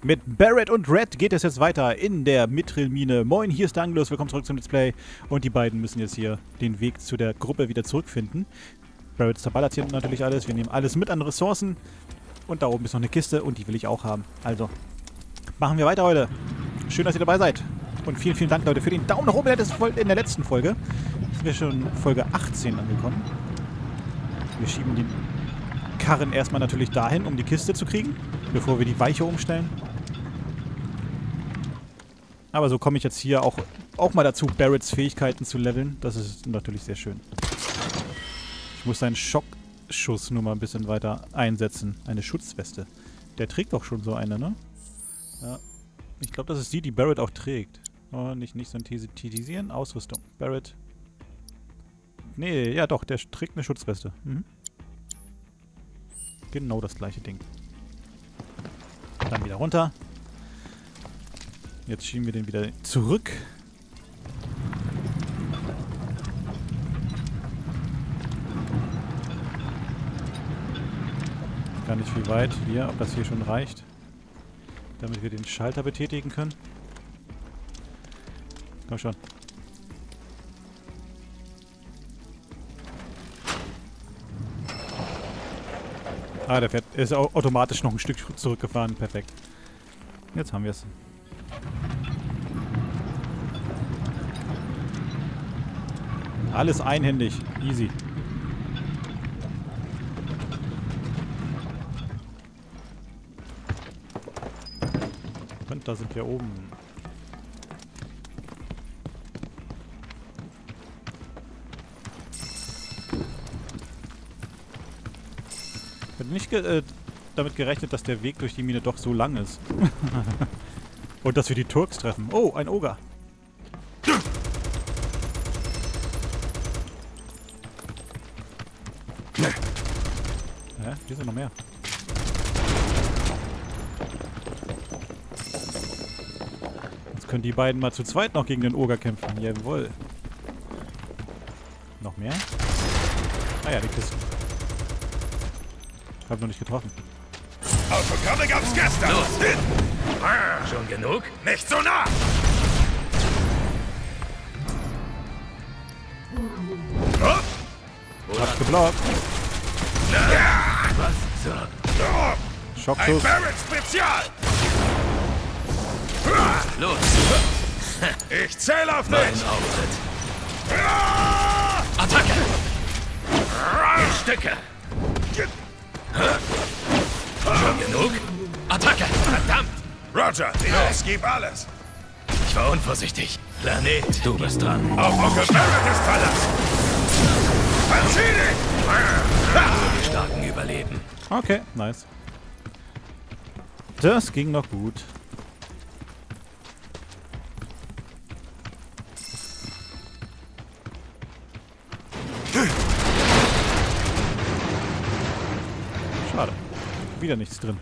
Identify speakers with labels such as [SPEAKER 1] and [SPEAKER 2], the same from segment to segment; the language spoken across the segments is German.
[SPEAKER 1] Mit Barret und Red geht es jetzt weiter in der Mithril-Mine. Moin, hier ist der Angelus, willkommen zurück zum Let's Play. Und die beiden müssen jetzt hier den Weg zu der Gruppe wieder zurückfinden. Barret zerballert hier natürlich alles, wir nehmen alles mit an Ressourcen. Und da oben ist noch eine Kiste und die will ich auch haben. Also, machen wir weiter heute. Schön, dass ihr dabei seid. Und vielen, vielen Dank, Leute, für den Daumen nach oben in der letzten Folge. Sind wir schon Folge 18 angekommen. Wir schieben den Karren erstmal natürlich dahin, um die Kiste zu kriegen, bevor wir die Weiche umstellen. Aber so komme ich jetzt hier auch mal dazu, Barrets Fähigkeiten zu leveln. Das ist natürlich sehr schön. Ich muss seinen Schockschuss nur mal ein bisschen weiter einsetzen. Eine Schutzweste. Der trägt doch schon so eine, ne? Ja. Ich glaube, das ist die Barret auch trägt. Oh, nicht synthetisieren. Ausrüstung. Barret. Nee, ja doch, der trägt eine Schutzweste. Mhm. Genau das gleiche Ding. Dann wieder runter. Jetzt schieben wir den wieder zurück. Gar nicht viel weit. Ob das hier schon reicht. Damit wir den Schalter betätigen können. Komm schon. Ah, der fährt. Er ist automatisch noch ein Stück zurückgefahren. Perfekt. Jetzt haben wir es. Alles einhändig. Easy. Und da sind wir oben. Ich hätte nicht damit gerechnet, dass der Weg durch die Mine doch so lang ist. Und dass wir die Turks treffen. Oh, ein Oger. Hier sind noch mehr. Jetzt können die beiden mal zu zweit noch gegen den Oger kämpfen. Jawohl. Noch mehr? Ah ja, die Kiste. Hab noch nicht getroffen.
[SPEAKER 2] Autogramme gab's gestern!
[SPEAKER 3] Los! Schon genug?
[SPEAKER 2] Nicht so nah!
[SPEAKER 1] Hab's geblockt.
[SPEAKER 3] Was zur...
[SPEAKER 2] Ein
[SPEAKER 1] Schockschuss.
[SPEAKER 2] Barret Spezial!
[SPEAKER 3] Los!
[SPEAKER 2] Ich zähle auf
[SPEAKER 3] Mein
[SPEAKER 2] dich!
[SPEAKER 3] Auftritt! Attacke! Ich stücke! Schon genug? Attacke! Verdammt!
[SPEAKER 2] Roger, ich gib alles!
[SPEAKER 3] Ich war unvorsichtig. Planet, du bist dran.
[SPEAKER 2] Auch Onkel Barret ist verlassen! Verzieh dich!
[SPEAKER 3] Die Starken überleben.
[SPEAKER 1] Okay, nice. Das ging noch gut. Schade. Wieder nichts drin.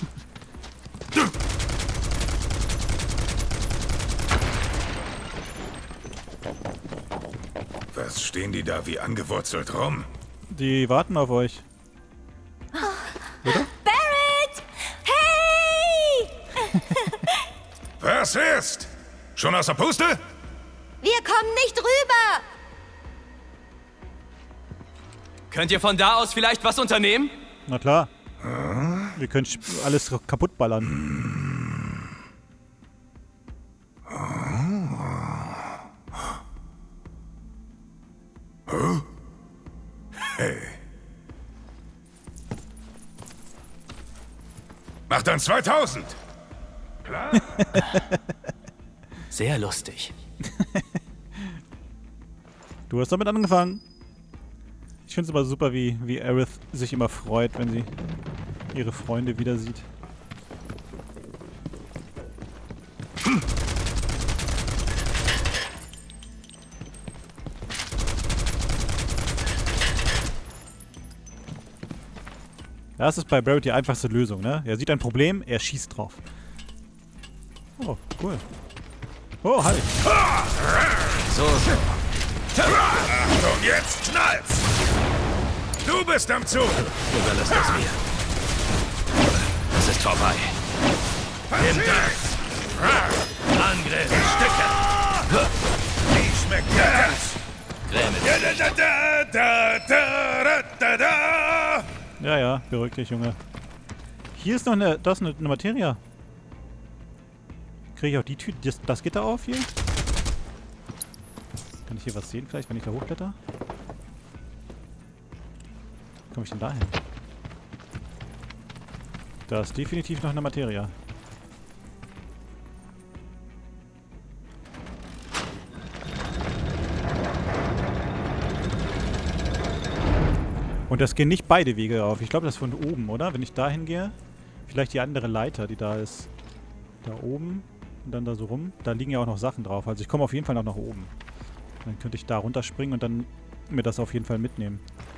[SPEAKER 2] Was stehen die da wie angewurzelt rum?
[SPEAKER 1] Die warten auf euch. Oder?
[SPEAKER 4] Barret! Hey!
[SPEAKER 2] Was ist? Schon aus der Puste?
[SPEAKER 4] Wir kommen nicht rüber!
[SPEAKER 3] Könnt ihr von da aus vielleicht was unternehmen?
[SPEAKER 1] Na klar. Wir können alles kaputt ballern.
[SPEAKER 2] Hey. Mach dann 2000! Klar?
[SPEAKER 3] Sehr lustig.
[SPEAKER 1] Du hast damit angefangen. Ich finde es aber super, wie Aerith sich immer freut, wenn sie ihre Freunde wieder sieht. Das ist bei Barret die einfachste Lösung, ne? Er sieht ein Problem, er schießt drauf. Oh, cool. Oh, halt.
[SPEAKER 3] So.
[SPEAKER 2] Achtung, jetzt knallt's! Du bist am Zug!
[SPEAKER 3] Überlass das mir. Es ist vorbei. Nimm das! Angriff! Stücke!
[SPEAKER 2] Wie schmeckt das?
[SPEAKER 3] Gräme!
[SPEAKER 1] Ja, ja, beruhig dich, Junge. Hier ist noch eine... Da ist eine Materia. Kriege ich auch die Tür... Das Gitter auf hier? Kann ich hier was sehen vielleicht, wenn ich da hochkletter? Wie komme ich denn da hin? Da ist definitiv noch eine Materia. Und das gehen nicht beide Wege auf. Ich glaube, das ist von oben, oder? Wenn ich da hingehe. Vielleicht die andere Leiter, die da ist. Da oben. Und dann da so rum. Da liegen ja auch noch Sachen drauf. Also ich komme auf jeden Fall noch nach oben. Dann könnte ich da runterspringen und dann mir das auf jeden Fall mitnehmen.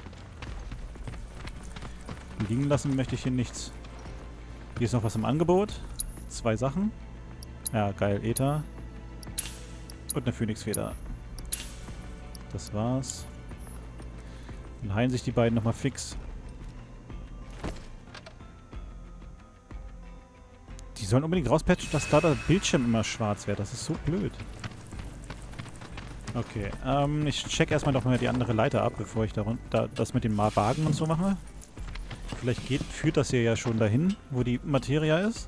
[SPEAKER 1] Liegen lassen möchte ich hier nichts. Hier ist noch was im Angebot. 2 Sachen. Ja, geil. Äther. Und eine Phönixfeder. Das war's. Dann heilen sich die beiden nochmal fix. Die sollen unbedingt rauspatchen, dass da der Bildschirm immer schwarz wird. Das ist so blöd. Okay, ich check erstmal noch mal die andere Leiter ab, bevor ich das mit dem Wagen und so mache. Vielleicht führt das hier ja schon dahin, wo die Materia ist.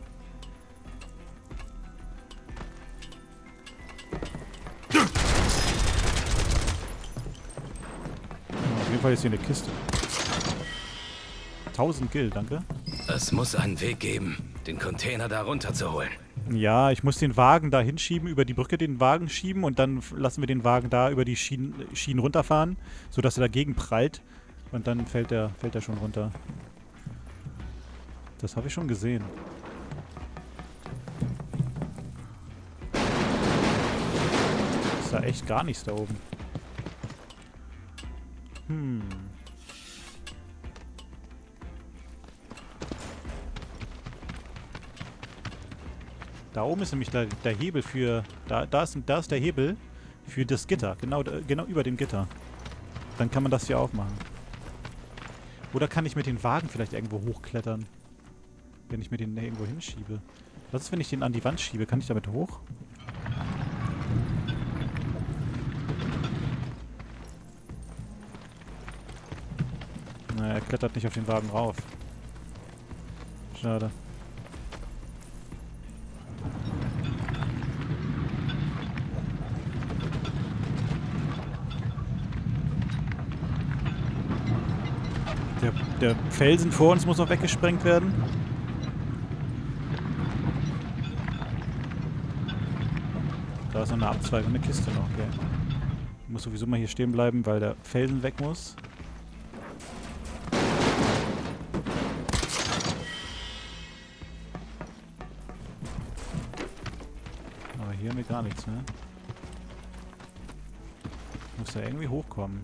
[SPEAKER 1] Auf jeden Fall ist hier eine Kiste. 1000 Gil, danke.
[SPEAKER 3] Es muss einen Weg geben, den Container da runterzuholen.
[SPEAKER 1] Ja, ich muss den Wagen da hinschieben, über die Brücke den Wagen schieben und dann lassen wir den Wagen da über die Schienen runterfahren, sodass er dagegen prallt und dann fällt er schon runter. Das habe ich schon gesehen. Ist da echt gar nichts da oben. Da oben ist nämlich der Hebel für... Da ist der Hebel für das Gitter. Genau über dem Gitter. Dann kann man das hier aufmachen. Oder kann ich mit den Wagen vielleicht irgendwo hochklettern? Wenn ich mir den irgendwo hinschiebe. Was ist, wenn ich den an die Wand schiebe? Kann ich damit hoch? Naja, er klettert nicht auf den Wagen rauf. Schade. Der Felsen vor uns muss noch weggesprengt werden. Da ist noch eine Abzweigung, eine Kiste noch, okay. Ich muss sowieso mal hier stehen bleiben, weil der Felsen weg muss. Aber hier haben wir gar nichts, ne? Ich muss da irgendwie hochkommen.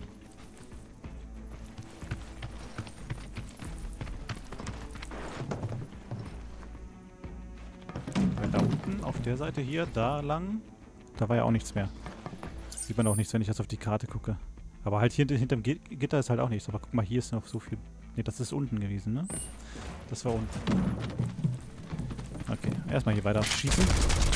[SPEAKER 1] Da unten auf der Seite hier, da lang, da war ja auch nichts mehr. Sieht man auch nichts, wenn ich jetzt auf die Karte gucke. Aber halt hier hinterm Gitter ist halt auch nichts. Aber guck mal, hier ist noch so viel... Ne, das ist unten gewesen, ne? Das war unten. Okay, erstmal hier weiter schießen.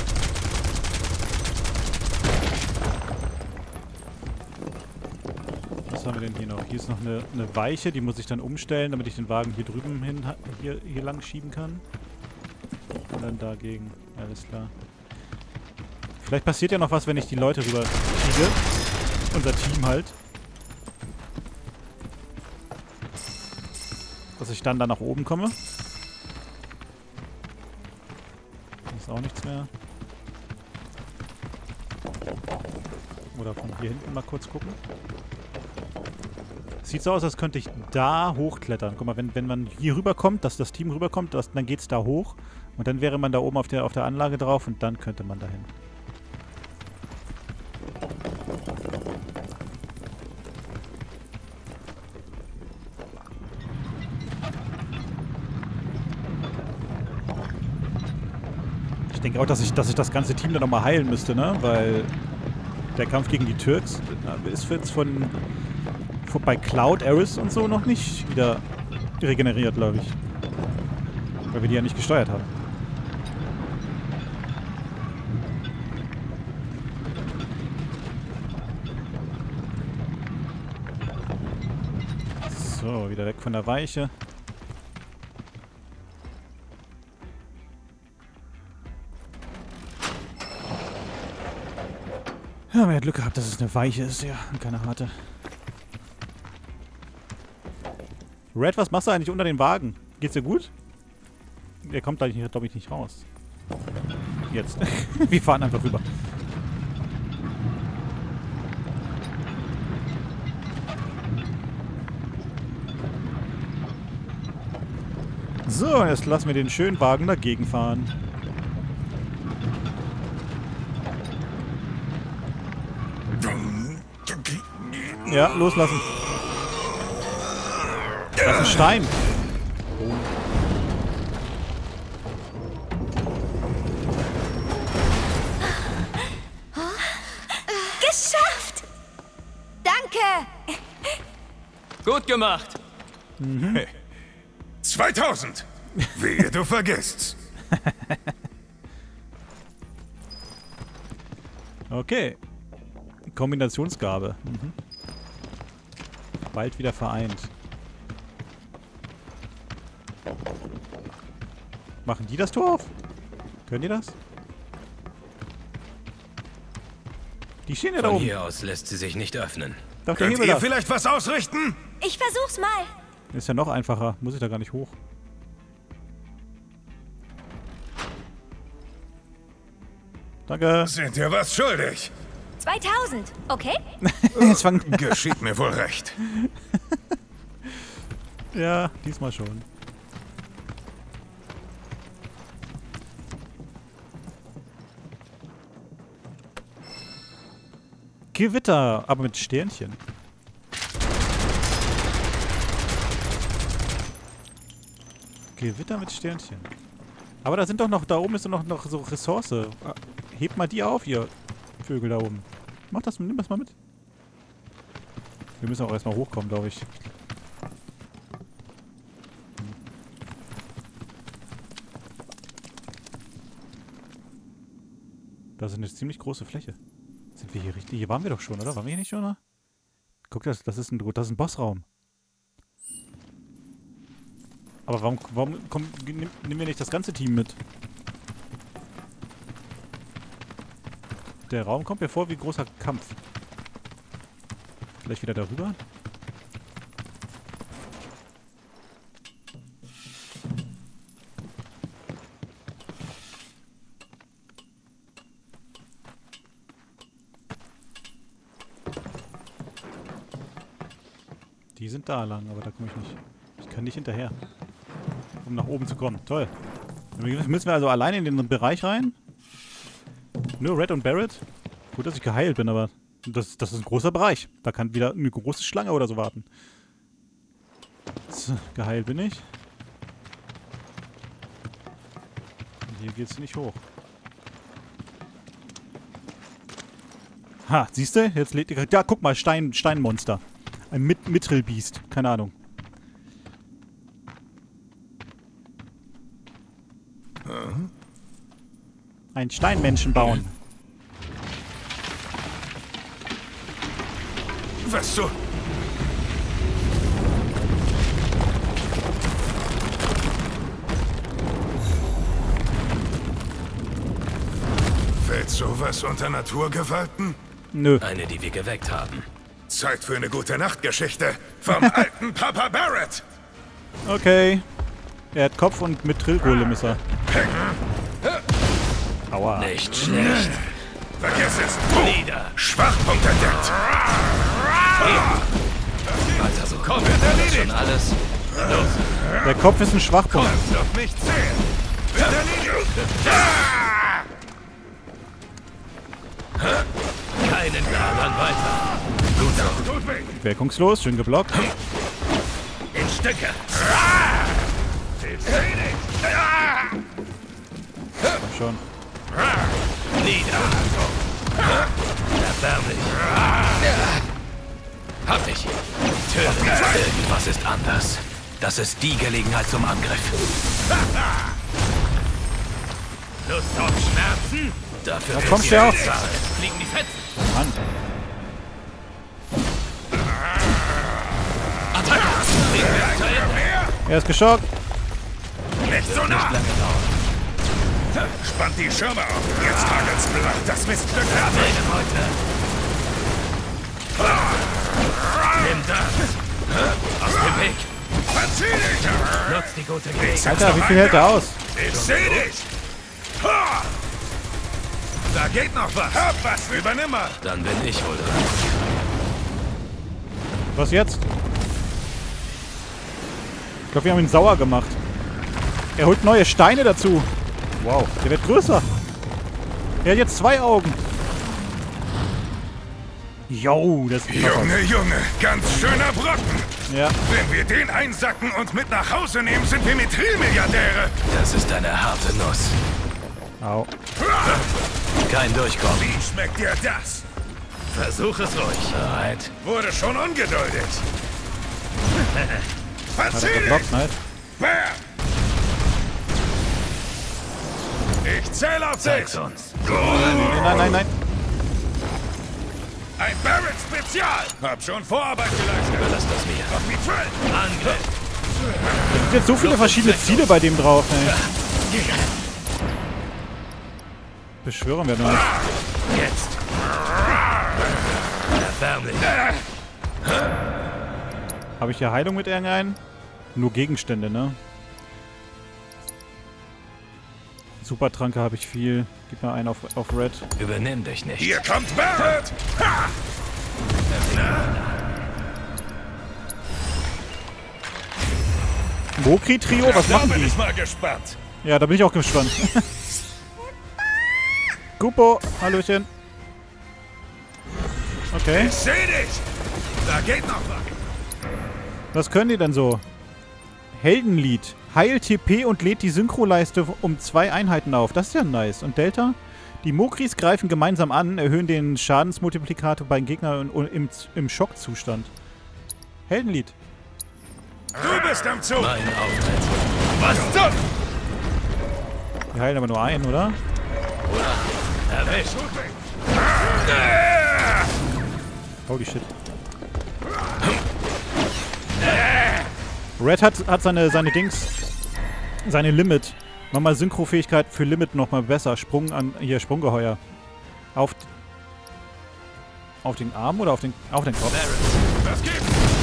[SPEAKER 1] Was haben wir denn hier noch? Hier ist noch eine Weiche, die muss ich dann umstellen, damit ich den Wagen hier drüben hin, hier lang schieben kann. Und dann dagegen. Alles klar. Vielleicht passiert ja noch was, wenn ich die Leute rüber schiebe. Unser Team halt. Dass ich dann nach oben komme. Hier ist auch nichts mehr. Oder von hier hinten mal kurz gucken. Sieht so aus, als könnte ich da hochklettern. Guck mal, wenn man hier rüberkommt, dass das Team rüberkommt, dann geht es da hoch. Und dann wäre man da oben auf der Anlage drauf und dann könnte man dahin. Ich denke auch, dass ich das ganze Team dann nochmal heilen müsste, ne? Weil der Kampf gegen die Türks ist jetzt bei Cloud, Aris und so noch nicht wieder regeneriert, glaube ich. Weil wir die ja nicht gesteuert haben. So, wieder weg von der Weiche. Ja, man hat Glück gehabt, dass es eine Weiche ist, ja, und keine harte. Red, was machst du eigentlich unter den Wagen? Geht's dir gut? Der kommt gleich, glaube ich, nicht raus. Jetzt. Wir fahren einfach rüber. So, jetzt lassen wir den schönen Wagen dagegen fahren. Ja, loslassen. Das ist ein Stein.
[SPEAKER 4] Geschafft! Danke!
[SPEAKER 3] Gut gemacht.
[SPEAKER 2] 2000! Wehe, du vergisst's.
[SPEAKER 1] Okay. Kombinationsgabe. Bald wieder vereint. Machen die das Tor auf? Können die das? Die stehen ja da
[SPEAKER 3] Von
[SPEAKER 1] oben.
[SPEAKER 3] hier aus lässt sie sich nicht öffnen.
[SPEAKER 1] Doch, der
[SPEAKER 2] Könnt
[SPEAKER 1] Hebel
[SPEAKER 2] ihr
[SPEAKER 1] da.
[SPEAKER 2] vielleicht was ausrichten?
[SPEAKER 4] Ich versuch's mal.
[SPEAKER 1] Ist ja noch einfacher. Muss ich da gar nicht hoch. Danke.
[SPEAKER 2] Sind dir was schuldig?
[SPEAKER 4] 2000, okay?
[SPEAKER 1] Jetzt fangen.
[SPEAKER 2] Geschieht mir wohl recht.
[SPEAKER 1] Ja, diesmal schon. Gewitter, aber mit Sternchen. Gewitter mit Sternchen. Aber da sind doch noch, da oben ist doch noch so Ressource. Hebt mal die auf, ihr Vögel da oben. Mach das, nimm das mal mit. Wir müssen auch erstmal hochkommen, glaube ich. Das ist eine ziemlich große Fläche. Sind wir hier richtig? Hier waren wir doch schon, oder? Waren wir hier nicht schon, oder? Guck, das ist ein Bossraum. Aber warum nehmen wir nicht das ganze Team mit? Der Raum kommt mir vor wie ein großer Kampf. Vielleicht wieder darüber? Die sind da lang, aber da komme ich nicht. Ich kann nicht hinterher. Um nach oben zu kommen. Toll. Müssen wir also alleine in den Bereich rein? Nur Red und Barret? Gut, dass ich geheilt bin, aber das ist ein großer Bereich. Da kann wieder eine große Schlange oder so warten. So, geheilt bin ich. Und hier geht's nicht hoch. Ha, siehst du? Jetzt lädt die... Ja, guck mal, Steinmonster. Ein Mithril-Beast. Keine Ahnung. Ein Steinmenschen bauen.
[SPEAKER 2] Was so? Fällt sowas unter Naturgewalten?
[SPEAKER 1] Nö.
[SPEAKER 3] Eine, die wir geweckt haben.
[SPEAKER 2] Zeit für eine gute Nachtgeschichte vom alten Papa Barret.
[SPEAKER 1] Okay. Er hat Kopf und mit Trillgolem ist er. Aua.
[SPEAKER 3] Nicht schlecht.
[SPEAKER 2] Vergiss es.
[SPEAKER 3] Nieder.
[SPEAKER 2] Schwachpunkt entdeckt.
[SPEAKER 3] Also so komm, das ist schon alles. Los.
[SPEAKER 1] Der Kopf ist ein Schwachpunkt.
[SPEAKER 2] Auf mich zählen. Wird erledigt.
[SPEAKER 3] Keinen Daran weiter.
[SPEAKER 2] Gut so. Tut weh.
[SPEAKER 1] Wirkungslos, schön geblockt.
[SPEAKER 3] In Stücke.
[SPEAKER 1] Komm schon.
[SPEAKER 3] Nieder. Erbärmlich. Hab dich. Töten. Irgendwas ist anders. Das ist die Gelegenheit zum Angriff. Lust auf Schmerzen? Dafür
[SPEAKER 1] Da kommst du auch.
[SPEAKER 3] Fliegen die Fetzen.
[SPEAKER 1] Mann.
[SPEAKER 3] Attacke.
[SPEAKER 1] Er ist geschockt.
[SPEAKER 2] Nicht so nah! Spannt die Schirme auf. Jetzt hagelt's blank. Das Mistglück fertig.
[SPEAKER 3] Nimm das. Aus dem Weg.
[SPEAKER 2] Verzieh dich!
[SPEAKER 3] Nutz die gute Gelegenheit.
[SPEAKER 1] Alter, wie viel hält er aus?
[SPEAKER 2] Ich seh dich! Ha! Da geht noch was. Hab was. Übernimm mal.
[SPEAKER 3] Dann bin ich wohl dran.
[SPEAKER 1] Was jetzt? Ich glaube, wir haben ihn sauer gemacht. Er holt neue Steine dazu. Wow, der wird größer. Er hat jetzt 2 Augen. Jo, das ist krass.
[SPEAKER 2] Junge, ganz schöner Brocken.
[SPEAKER 1] Ja.
[SPEAKER 2] Wenn wir den einsacken und mit nach Hause nehmen, sind wir Mithril-Milliardäre.
[SPEAKER 3] Das ist eine harte Nuss.
[SPEAKER 1] Au.
[SPEAKER 3] Kein Durchkommen.
[SPEAKER 2] Wie schmeckt dir das?
[SPEAKER 3] Versuch es ruhig. Bereit.
[SPEAKER 2] Wurde schon ungeduldig.
[SPEAKER 1] Hat
[SPEAKER 2] Verzieh
[SPEAKER 1] er
[SPEAKER 2] dich!
[SPEAKER 1] geblockt, ne?
[SPEAKER 2] Bam! Ich zähle auf dich!
[SPEAKER 3] Zeig's uns.
[SPEAKER 1] Nein.
[SPEAKER 2] Ein Barrett-Spezial! Hab schon Vorarbeit geleistet.
[SPEAKER 3] Überlass das mir.
[SPEAKER 2] Auf Mithril!
[SPEAKER 3] Angriff.
[SPEAKER 1] Es gibt jetzt so viele verschiedene Ziele bei dem drauf, ey. Beschwören wir noch nicht.
[SPEAKER 3] Jetzt. Erbärmlich.
[SPEAKER 1] Habe ich hier Heilung mit irgendeinem? Nur Gegenstände, ne? Supertranke habe ich viel. Gib mal einen auf Red.
[SPEAKER 3] Übernimm dich nicht.
[SPEAKER 2] Hier kommt Barrett! Ha!
[SPEAKER 1] Mokri-Trio, was
[SPEAKER 2] Da
[SPEAKER 1] machen
[SPEAKER 2] bin
[SPEAKER 1] die?
[SPEAKER 2] ich mal gespannt.
[SPEAKER 1] Ja, da bin ich auch gespannt. Kupo, Hallöchen. Okay.
[SPEAKER 2] Ich seh dich! Da geht noch was.
[SPEAKER 1] Was können die denn so? Heldenlied. Heilt TP und lädt die Synchroleiste um 2 Einheiten auf. Das ist ja nice. Und Delta? Die Mokris greifen gemeinsam an, erhöhen den Schadensmultiplikator bei den Gegnern im Schockzustand. Heldenlied.
[SPEAKER 2] Du bist am Zug!
[SPEAKER 3] Mein Auftritt.
[SPEAKER 2] Was zum?
[SPEAKER 1] Die heilen aber nur einen, oder?
[SPEAKER 3] Erwischt.
[SPEAKER 1] Holy shit. Red hat seine Dings, seine Limit. Nochmal Synchrofähigkeit für Limit nochmal besser. Sprunggeheuer. Auf den Arm oder auf den Kopf?
[SPEAKER 2] Was gibt's?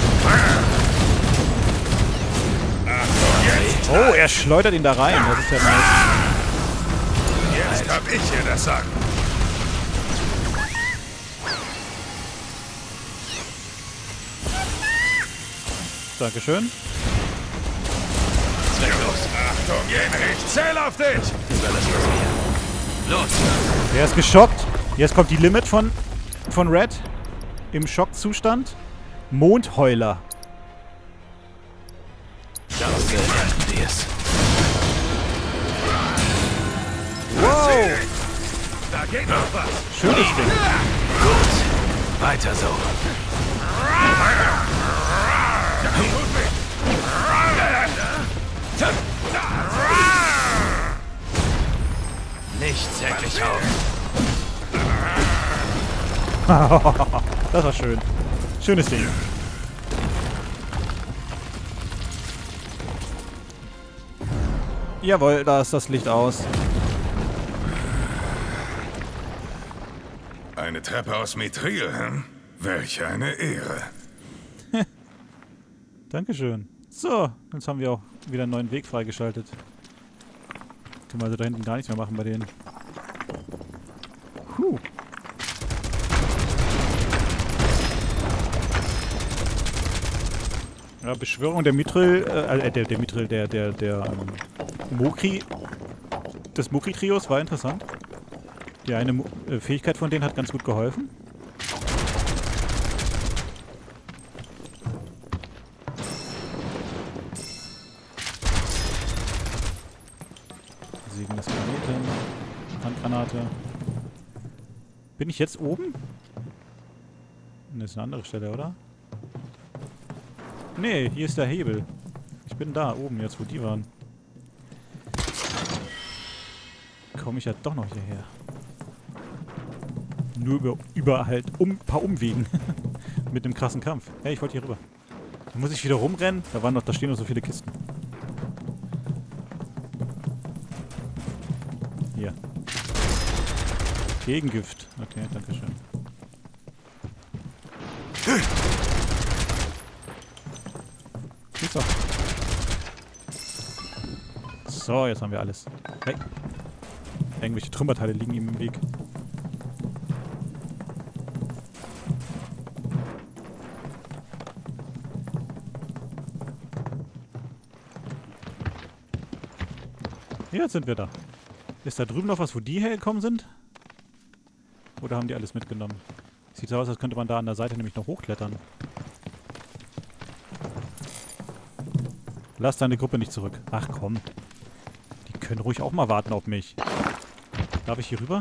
[SPEAKER 1] Oh, er schleudert ihn da rein. Das ist ja nice.
[SPEAKER 2] Jetzt hab ich hier das Sagen.
[SPEAKER 1] Dankeschön.
[SPEAKER 3] Zwecklos.
[SPEAKER 2] Achtung, Jenrich, zähl auf dich!
[SPEAKER 3] Überlass das mir. Los.
[SPEAKER 1] Der ist geschockt. Jetzt kommt die Limit von Red. Im Schockzustand. Mondheuler.
[SPEAKER 3] Darauf ernten wir es.
[SPEAKER 1] Wow.
[SPEAKER 2] Da geht noch was.
[SPEAKER 1] Schönes Ding.
[SPEAKER 3] Gut. Weiter so. Nicht zärtlich auf.
[SPEAKER 1] Das war schön. Schönes Ding. Jawohl, da ist das Licht aus.
[SPEAKER 2] Eine Treppe aus Mithril, hm? Welch eine Ehre.
[SPEAKER 1] Dankeschön. So, jetzt haben wir auch wieder einen neuen Weg freigeschaltet. Können wir also da hinten gar nichts mehr machen bei denen. Puh. Ja, Beschwörung der Mithril, der Mokri, des Mokri-Trios war interessant. Die eine Fähigkeit von denen hat ganz gut geholfen. Siegendes Planeten, Handgranate. Bin ich jetzt oben? Das ist eine andere Stelle, oder? Nee, hier ist der Hebel. Ich bin da oben jetzt, wo die waren. Komme ich ja doch noch hierher. Nur über halt ein paar Umwegen. Mit einem krassen Kampf. Hey, ich wollte hier rüber. Da muss ich wieder rumrennen. Da stehen noch so viele Kisten. Hier. Gegengift. Okay, danke schön. So, jetzt haben wir alles. Hey. Irgendwelche Trümmerteile liegen ihm im Weg. Jetzt sind wir da. Ist da drüben noch was, wo die hergekommen sind? Oder haben die alles mitgenommen? Sieht so aus, als könnte man da an der Seite nämlich noch hochklettern. Lass deine Gruppe nicht zurück. Ach komm. Die können ruhig auch mal warten auf mich. Darf ich hier rüber?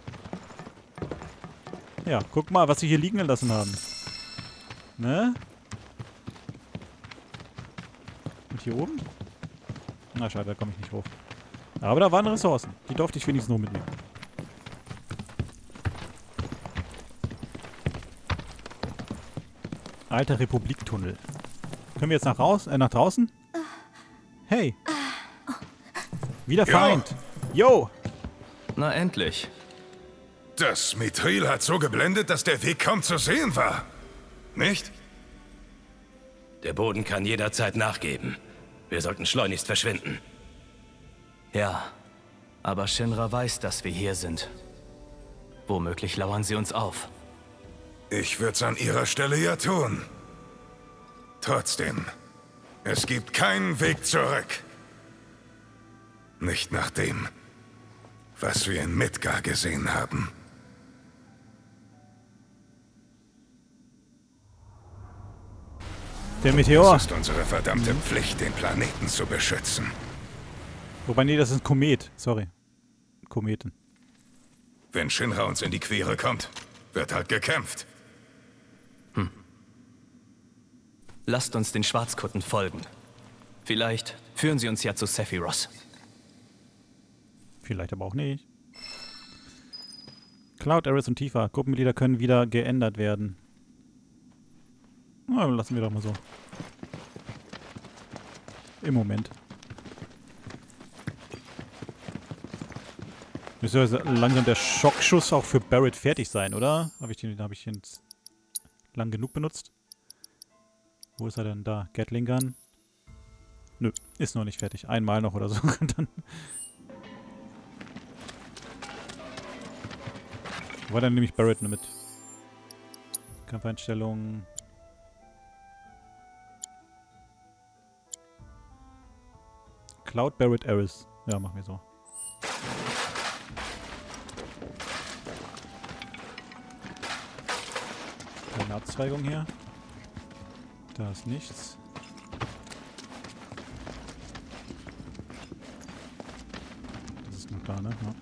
[SPEAKER 1] Ja, guck mal, was sie hier liegen gelassen haben. Ne? Und hier oben? Na schade, da komme ich nicht hoch. Aber da waren Ressourcen. Die durfte ich wenigstens nur mitnehmen. Alter Republiktunnel. Können wir jetzt nach draußen? Hey. Wieder Feind. Yo.
[SPEAKER 3] Na endlich.
[SPEAKER 2] Das Mithril hat so geblendet, dass der Weg kaum zu sehen war. Nicht?
[SPEAKER 3] Der Boden kann jederzeit nachgeben. Wir sollten schleunigst verschwinden. Ja, aber Shinra weiß, dass wir hier sind. Womöglich lauern sie uns auf.
[SPEAKER 2] Ich würde es an ihrer Stelle ja tun. Trotzdem, es gibt keinen Weg zurück. Nicht nach dem, was wir in Midgar gesehen haben.
[SPEAKER 1] Der Meteor.
[SPEAKER 2] Es ist unsere verdammte Pflicht, den Planeten zu beschützen.
[SPEAKER 1] Wobei, nee, das ist ein Komet. Sorry. Kometen.
[SPEAKER 2] Wenn Shinra uns in die Quere kommt, wird halt gekämpft.
[SPEAKER 3] Lasst uns den Schwarzkutten folgen. Vielleicht führen sie uns ja zu Sephiroth.
[SPEAKER 1] Vielleicht aber auch nicht. Cloud, Aris und Tifa. Gruppenmitglieder können wieder geändert werden. Na, lassen wir doch mal so. Im Moment. Müsste also langsam der Schockschuss auch für Barret fertig sein, oder? Habe ich den jetzt lang genug benutzt? Wo ist er denn da? Gatling Gun? Nö, ist noch nicht fertig. Einmal noch oder so. Dann war dann nämlich Barret mit. Kampfeinstellungen. Cloud, Barret, Aris. Ja, machen wir so. Keine Abzweigung hier. Da ist nichts. Das ist noch da, ne? Ja.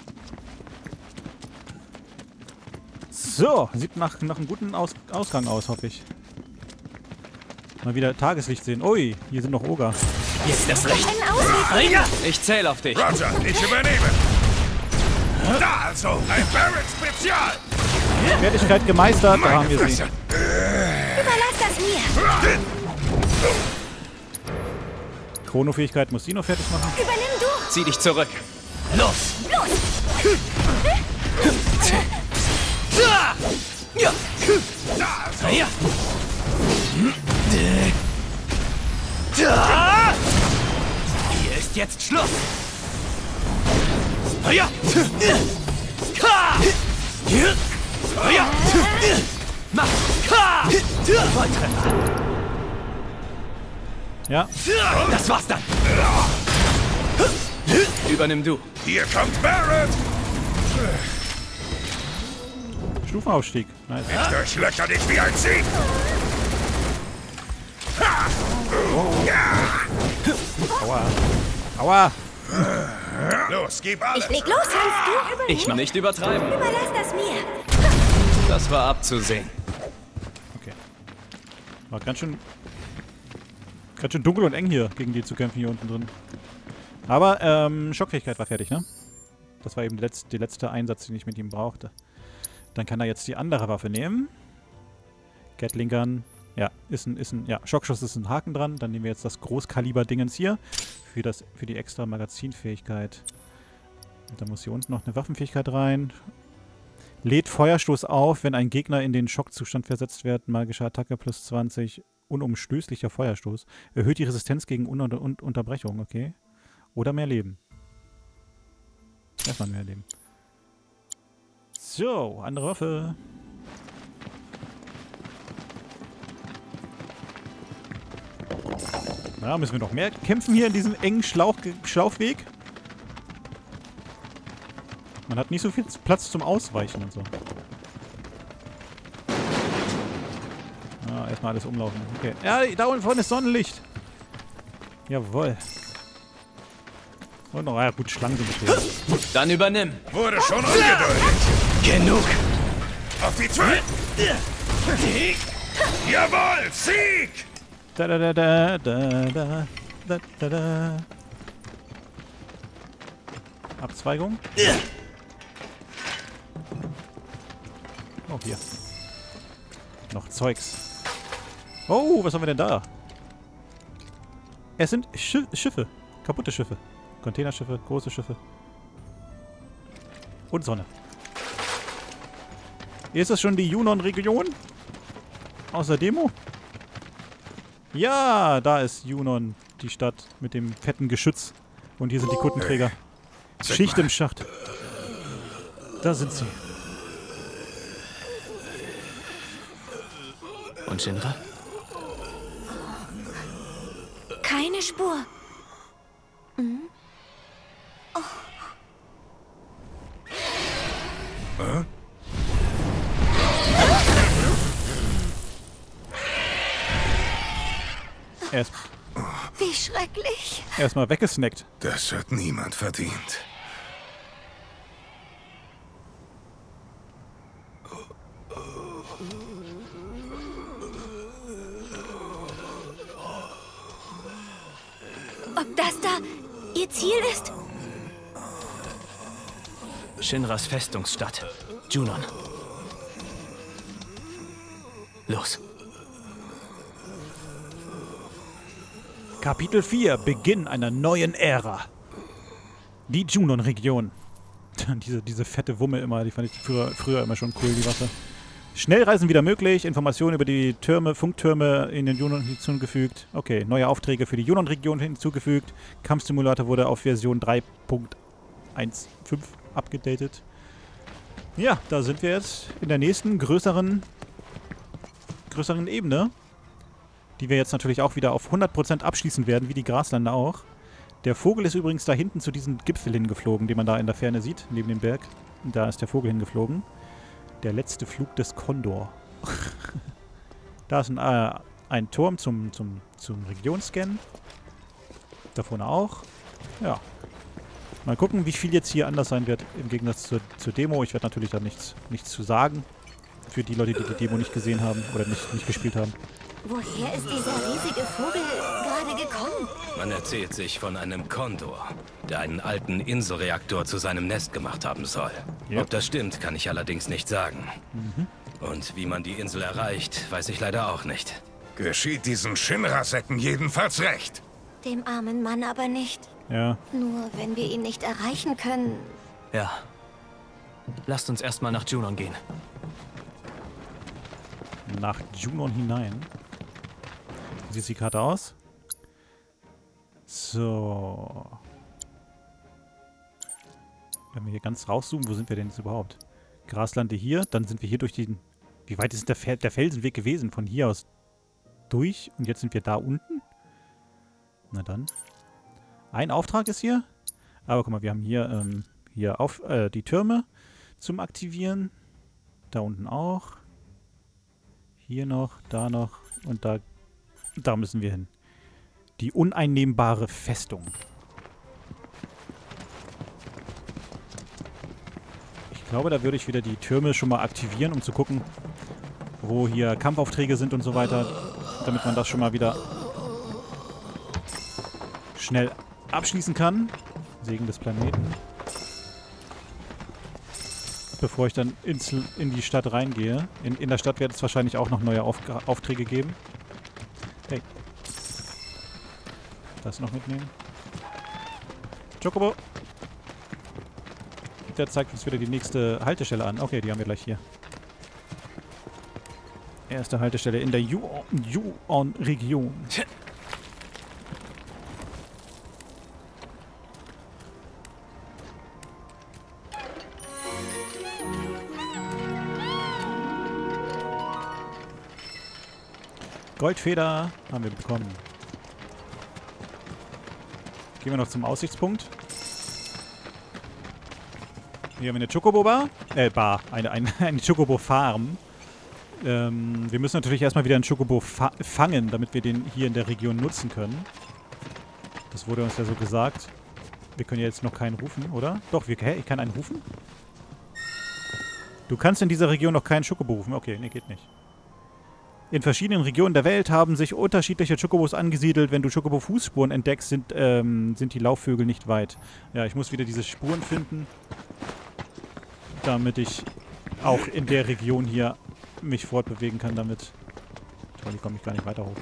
[SPEAKER 1] So, sieht nach einem guten Ausgang aus, hoffe ich. Mal wieder Tageslicht sehen. Ui, hier sind noch Oger.
[SPEAKER 3] Jetzt das Recht. Ich zähle auf dich.
[SPEAKER 2] Roger, ich übernehme. Da also, ein Barret-Spezial.
[SPEAKER 1] Fertigkeit gemeistert, da haben wir sie.
[SPEAKER 4] Überlass das mir.
[SPEAKER 1] Chronofähigkeit muss sie noch fertig machen.
[SPEAKER 4] Übernimm du.
[SPEAKER 3] Zieh dich zurück. Los! Ja. Hier ist jetzt Schluss. Mach! Volltreffer!
[SPEAKER 1] Ja.
[SPEAKER 3] Das war's dann! Übernimm du.
[SPEAKER 2] Hier kommt Barret.
[SPEAKER 1] Stufenaufstieg. Nice.
[SPEAKER 2] Ich durchlöcher dich wie ein Sieg.
[SPEAKER 1] Aua. Aua.
[SPEAKER 2] Los, gib alles.
[SPEAKER 4] Ich leg los, Hans. Du übernimm.
[SPEAKER 3] Ich nicht übertreiben.
[SPEAKER 4] Überlass das mir.
[SPEAKER 3] Das war abzusehen.
[SPEAKER 1] Okay. War ganz schön dunkel und eng hier, gegen die zu kämpfen hier unten drin. Aber, Schockfähigkeit war fertig, ne? Das war eben der letzte Einsatz, den ich mit ihm brauchte. Dann kann er jetzt die andere Waffe nehmen. Gatling Gun. Ja, ja, Schockschuss ist ein Haken dran. Dann nehmen wir jetzt das Großkaliber-Dingens hier für die extra Magazinfähigkeit. Und dann muss hier unten noch eine Waffenfähigkeit rein. Lädt Feuerstoß auf, wenn ein Gegner in den Schockzustand versetzt wird. Magische Attacke plus 20. Unumstößlicher Feuerstoß. Erhöht die Resistenz gegen Unterbrechung, okay. Oder mehr Leben. Erstmal mehr Leben. So, andere Waffe. Na, müssen wir noch mehr kämpfen hier in diesem engen Schlauchweg? Man hat nicht so viel Platz zum Ausweichen und so. Ja, erstmal alles umlaufen. Okay. Ja, da unten vorne ist Sonnenlicht. Jawohl. Und noch, ja gut, Schlangen sind okay.
[SPEAKER 3] Dann übernimm.
[SPEAKER 2] Wurde schon angedeutet.
[SPEAKER 3] Genug.
[SPEAKER 2] Auf die zwei. Jawohl, Sieg!
[SPEAKER 1] Da da da da da da da da da. Abzweigung. Oh, hier. Noch Zeugs. Oh, was haben wir denn da? Es sind Schiffe. Kaputte Schiffe. Containerschiffe, große Schiffe. Und Sonne. Hier ist das schon die Junon-Region? Aus der Demo? Ja, da ist Junon, die Stadt mit dem fetten Geschütz. Und hier sind die Kuttenträger. Schicht im Schacht. Da sind sie.
[SPEAKER 3] Und Shinra?
[SPEAKER 4] Keine Spur. Mhm. Oh. Wie schrecklich.
[SPEAKER 1] Erstmal weggesnackt.
[SPEAKER 2] Das hat niemand verdient.
[SPEAKER 4] Ob das da ihr Ziel ist?
[SPEAKER 3] Shinras Festungsstadt. Junon. Los.
[SPEAKER 1] Kapitel 4. Beginn einer neuen Ära. Die Junon-Region. diese fette Wumme immer, die fand ich früher immer schon cool, die Waffe. Schnellreisen wieder möglich. Informationen über die Türme, Funktürme in den Junon hinzugefügt. Okay, neue Aufträge für die Junon-Region hinzugefügt. Kampfsimulator wurde auf Version 3.15 abgedatet. Ja, da sind wir jetzt in der nächsten größeren Ebene, die wir jetzt natürlich auch wieder auf 100% abschließen werden, wie die Graslande auch. Der Vogel ist übrigens da hinten zu diesem Gipfel hingeflogen, den man da in der Ferne sieht, neben dem Berg. Da ist der Vogel hingeflogen. Der letzte Flug des Kondor. Da ist ein Turm zum Regionscannen. Da vorne auch. Ja. Mal gucken, wie viel jetzt hier anders sein wird im Gegensatz zur Demo. Ich werde natürlich da nichts zu sagen. Für die Leute, die die Demo nicht gesehen haben oder nicht gespielt haben.
[SPEAKER 4] Woher ist dieser riesige Vogel gerade gekommen?
[SPEAKER 3] Man erzählt sich von einem Kondor, der einen alten Inselreaktor zu seinem Nest gemacht haben soll.
[SPEAKER 1] Ja.
[SPEAKER 3] Ob das stimmt, kann ich allerdings nicht sagen. Und wie man die Insel erreicht, weiß ich leider auch nicht.
[SPEAKER 2] Geschieht diesen Shinra-Säcken jedenfalls recht.
[SPEAKER 4] Dem armen Mann aber nicht.
[SPEAKER 1] Ja.
[SPEAKER 4] Nur wenn wir ihn nicht erreichen können.
[SPEAKER 3] Ja. Lasst uns erstmal nach Junon gehen.
[SPEAKER 1] Nach Junon hinein. Wie sieht die Karte aus? So. Wenn wir hier ganz rauszoomen, wo sind wir denn jetzt überhaupt? Graslande hier, dann sind wir hier durch den... Wie weit ist der Felsenweg gewesen? Von hier aus durch und jetzt sind wir da unten? Na dann. Ein Auftrag ist hier. Aber guck mal, wir haben hier, die Türme zum Aktivieren. Da unten auch. Hier noch und da müssen wir hin. Die uneinnehmbare Festung. Ich glaube, da würde ich wieder die Türme schon mal aktivieren, um zu gucken, wo hier Kampfaufträge sind und so weiter, damit man das schon mal wieder schnell abschließen kann. Segen des Planeten. Bevor ich dann in die Stadt reingehe. In der Stadt wird es wahrscheinlich auch noch neue Aufträge geben. Das noch mitnehmen. Chocobo. Der zeigt uns wieder die nächste Haltestelle an. Okay, die haben wir gleich hier. Erste Haltestelle in der Ju-On-Region. Goldfeder haben wir bekommen. Gehen wir noch zum Aussichtspunkt. Hier haben wir eine Chocobo-Bar. Eine Chocobo-Farm. Wir müssen natürlich erstmal wieder einen Chocobo fangen, damit wir den hier in der Region nutzen können. Das wurde uns ja so gesagt. Wir können ja jetzt noch keinen rufen, oder? Doch, ich kann einen rufen? Du kannst in dieser Region noch keinen Chocobo rufen. Okay, nee, geht nicht. In verschiedenen Regionen der Welt haben sich unterschiedliche Chocobos angesiedelt. Wenn du Chocobo-Fußspuren entdeckst, sind die Laufvögel nicht weit. Ja, ich muss wieder diese Spuren finden, damit ich auch in der Region hier mich fortbewegen kann damit. Toll, hier komme ich gar nicht weiter hoch.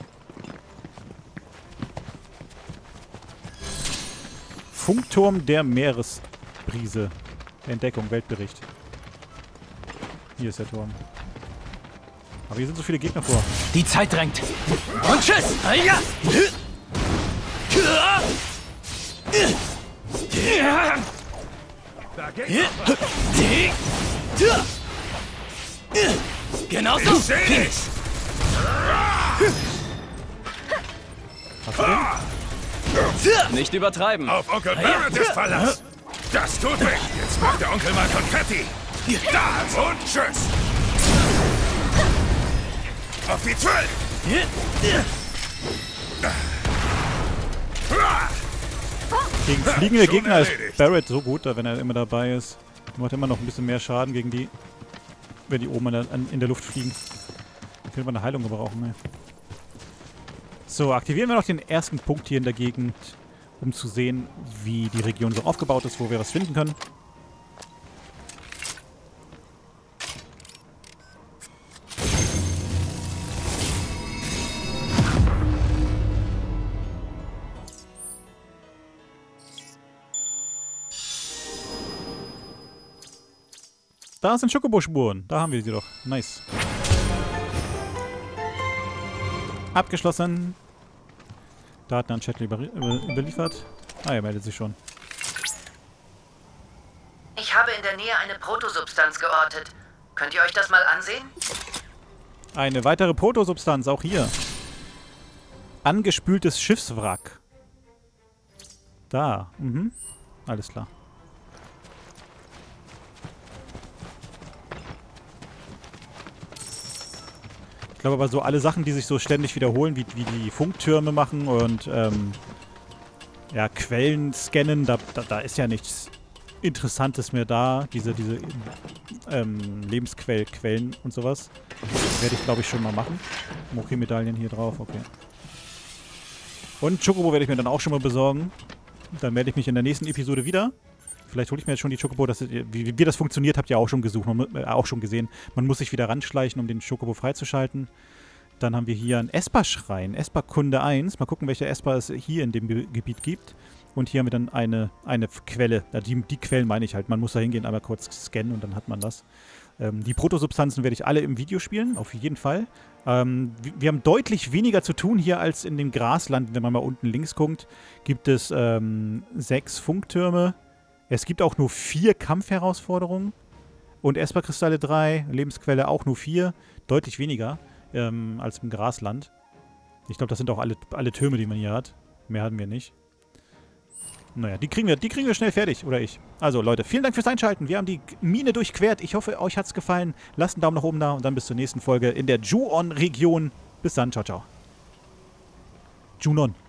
[SPEAKER 1] Funkturm der Meeresbrise. Entdeckung, Weltbericht. Hier ist der Turm. Aber hier sind so viele Gegner vor.
[SPEAKER 3] Die Zeit drängt. Und tschüss! Ja. Genau so!
[SPEAKER 2] Hast
[SPEAKER 1] du den?
[SPEAKER 3] Nicht übertreiben.
[SPEAKER 2] Auf Onkel Barrett ist Verlass. Das tut weh. Jetzt macht der Onkel mal Konfetti. Da und tschüss. Auf die 12!
[SPEAKER 1] Gegen fliegende Gegner ist Barrett so gut, wenn er immer dabei ist. Macht immer noch ein bisschen mehr Schaden gegen die, wenn die oben in der Luft fliegen. Da könnte man eine Heilung gebrauchen. Ne? So, aktivieren wir noch den ersten Punkt hier in der Gegend, um zu sehen, wie die Region so aufgebaut ist, wo wir was finden können. Da sind Chocobo-Spuren. Da haben wir sie doch. Nice. Abgeschlossen. Daten an Chat überliefert. Ah, er meldet sich schon.
[SPEAKER 5] Ich habe in der Nähe eine Protosubstanz geortet. Könnt ihr euch das mal ansehen?
[SPEAKER 1] Eine weitere Protosubstanz, auch hier. Angespültes Schiffswrack. Da. Mhm. Alles klar. Ich glaube aber so alle Sachen, die sich so ständig wiederholen, wie die Funktürme machen und ja, Quellen scannen, da ist ja nichts Interessantes mehr da. Diese Lebensquellen und sowas. Werde ich, glaube ich, schon mal machen. Moki-Medaillen hier drauf, okay. Und Chocobo werde ich mir dann auch schon mal besorgen. Dann melde ich mich in der nächsten Episode wieder. Vielleicht hole ich mir jetzt schon die Chocobo. Wie das funktioniert, habt ihr auch schon auch schon gesehen. Man muss sich wieder ranschleichen, um den Chocobo freizuschalten. Dann haben wir hier einen Esper-Schrein. Esper-Kunde 1. Mal gucken, welche Esper es hier in dem Gebiet gibt. Und hier haben wir dann eine Quelle. Ja, die Quellen meine ich halt. Man muss da hingehen, einmal kurz scannen und dann hat man das. Die Protosubstanzen werde ich alle im Video spielen, auf jeden Fall. Wir haben deutlich weniger zu tun hier als in den Graslanden. Wenn man mal unten links guckt, gibt es 6 Funktürme. Es gibt auch nur 4 Kampfherausforderungen. Und Esper-Kristalle 3, Lebensquelle auch nur 4. Deutlich weniger als im Grasland. Ich glaube, das sind auch alle Türme, die man hier hat. Mehr haben wir nicht. Naja, die kriegen wir schnell fertig. Oder ich. Also Leute, vielen Dank fürs Einschalten. Wir haben die Mine durchquert. Ich hoffe, euch hat es gefallen. Lasst einen Daumen nach oben da und dann bis zur nächsten Folge in der Ju-On-Region. Bis dann. Ciao, ciao. Junon.